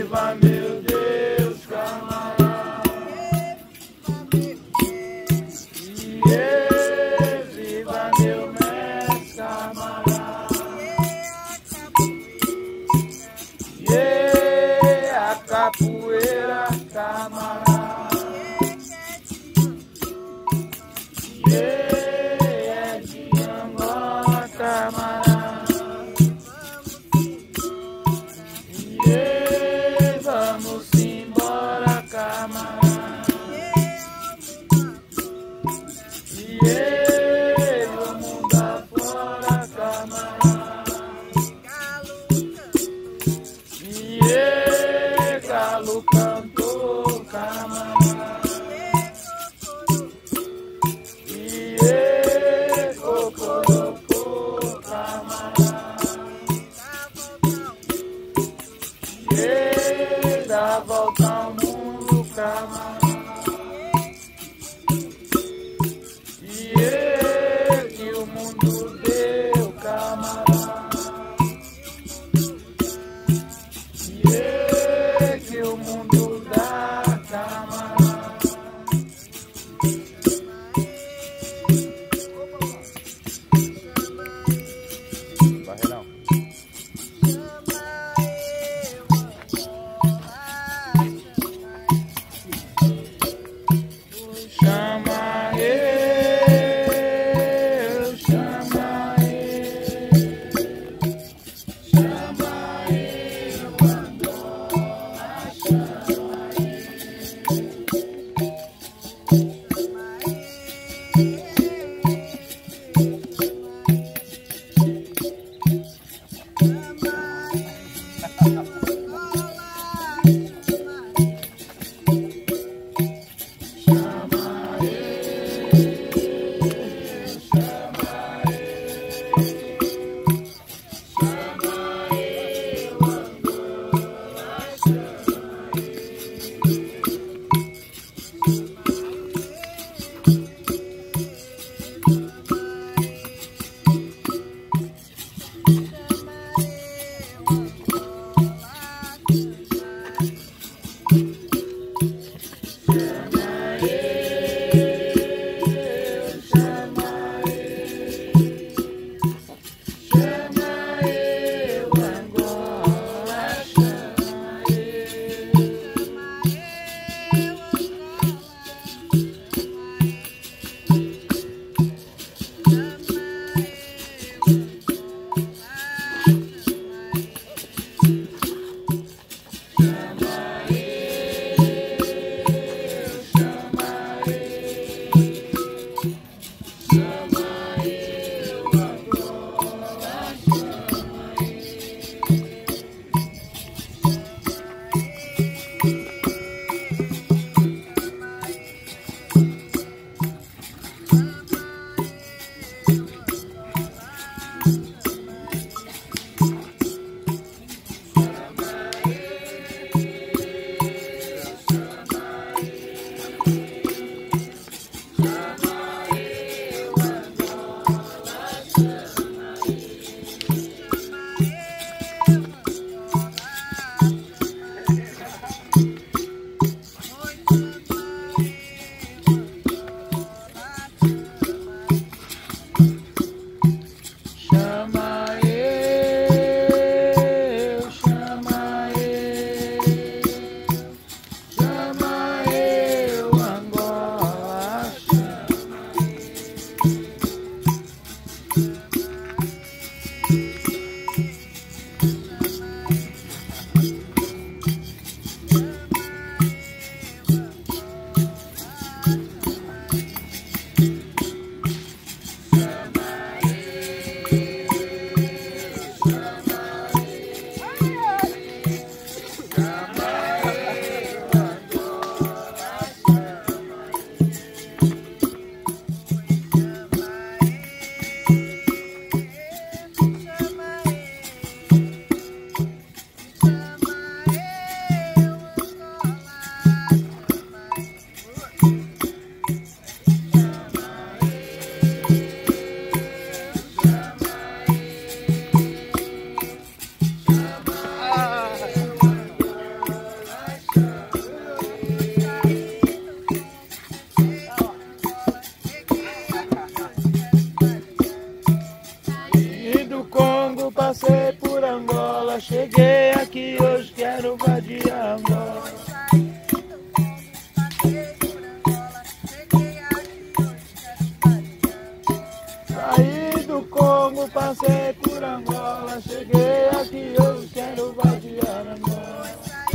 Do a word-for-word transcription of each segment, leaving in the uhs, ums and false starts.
Viva meu Deus, camarada. Yeah, viva meu mestre, camarada. Yeah, a capoeira, camarada. Yeah, é de Angola, camarada. Yeah, vamos embora, camarada. Yeah, o mundo afora, camarada. Yeah, galo cantou, camarada. Yeah, cocorocô, camarada. Yeah, dá volta ao mundo, camarada. Yeah, que o mundo deu, camarada. Yeah, que o mundo dá, camarada. Barreirão. Chama eu, chama eu, chama eu, Angola, chama Angola, cheguei aqui hoje, quero vadiar Angola. Saí do Congo, passei por Angola, cheguei aqui hoje, quero vadiar Angola.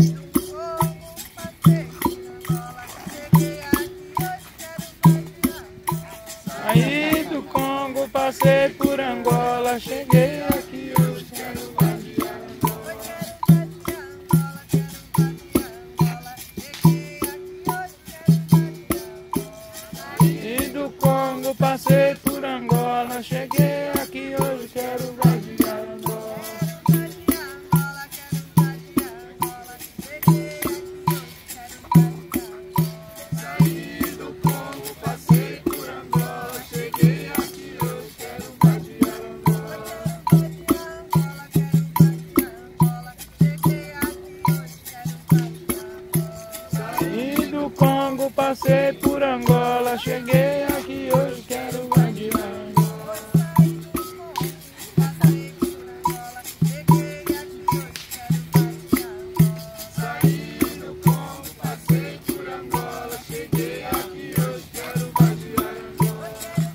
Saí do Congo, passei por Angola, cheguei aqui hoje, quero vadiar Angola. Saí do Congo, passei por Angola, cheguei aqui hoje, quero vadiar Angola. Saí do Congo, passei por Angola, cheguei aqui hoje, quero vadiar Angola. Saí do Congo, passei por Angola, cheguei aqui hoje, quero vadiar Angola. Saí do Congo, passei por Angola, cheguei aqui hoje, quero vadiar Angola.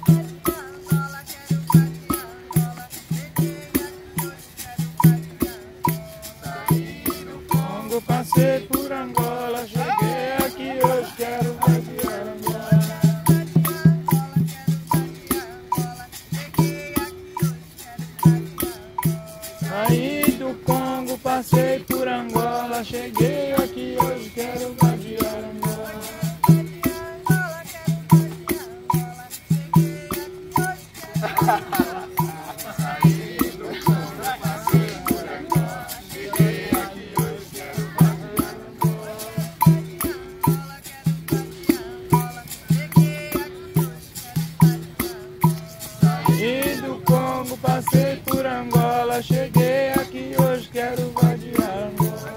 Saí do Congo, passei por Angola, cheguei aqui hoje, quero vadiar Angola. Saí do Congo, passei por Angola, cheguei aqui hoje, quero vadiar Angola. Saí do Congo, passei por Angola, cheguei aqui hoje, quero vadiar Angola. Saí do Congo, passei por Angola, cheguei aqui hoje, quero vadiar Angola.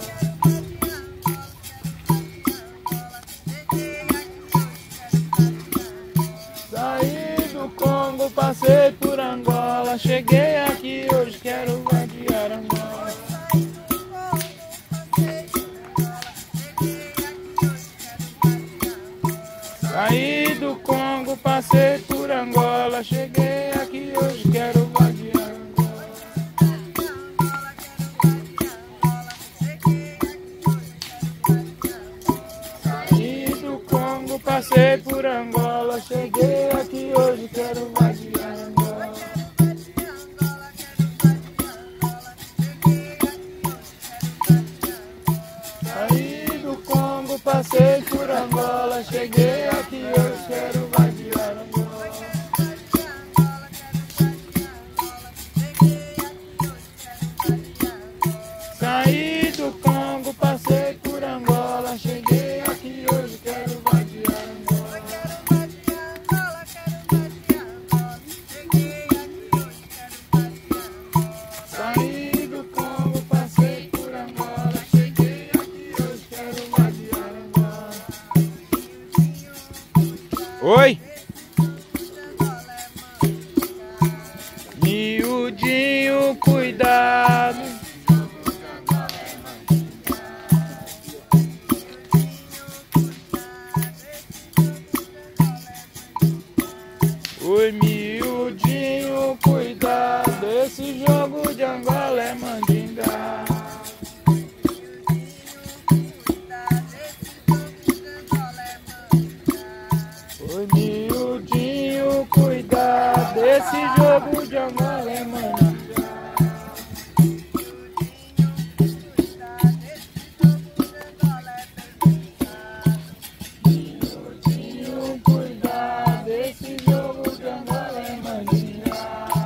Saí do Congo, passei por Angola, cheguei aqui hoje, quero vadiar Angola. Saí do Congo, passei por Angola, cheguei aqui hoje, quero vadiar Angola. Saí do Congo, passei por Angola, cheguei aqui hoje, quero vadiar Angola. Saí do Congo, passei por Angola, cheguei aqui hoje, quero vadiar Angola. Saí do Congo, passei por Angola, cheguei aqui hoje, quero vadiar Angola. Saí do Congo, passei por Angola, cheguei aqui hoje, quero vadiar Angola. Oi! Miudinho, cuidado. Oi, miudinho, cuidado. Esse jogo de Angola é mandinga. Oi, miudinho, cuidado. Esse jogo de Angola é mandinga. Miudinho, cuidado. Esse jogo de Angola é mandinga.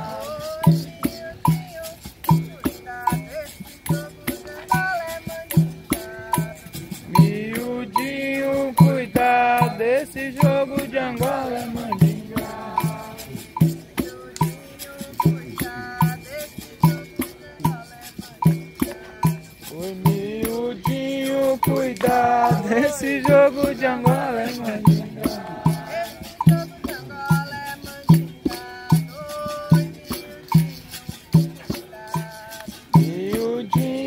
Miudinho, cuidado. Esse jogo de Angola é mandinga. Oi, miudinho, cuidado. Esse jogo de Angola é mandinga. Miudinho,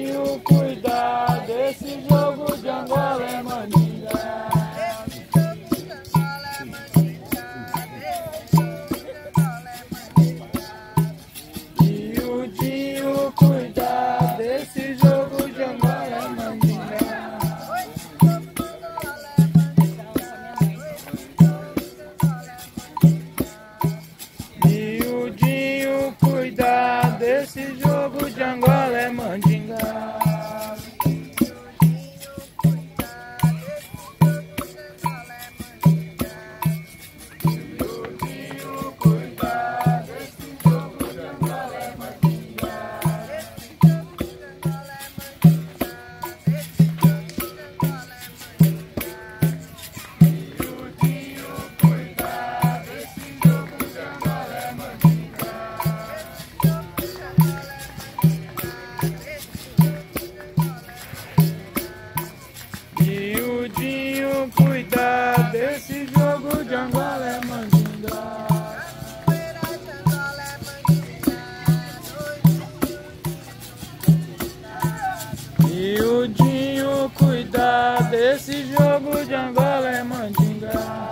miudinho, cuidado, esse jogo de Angola é mandinga.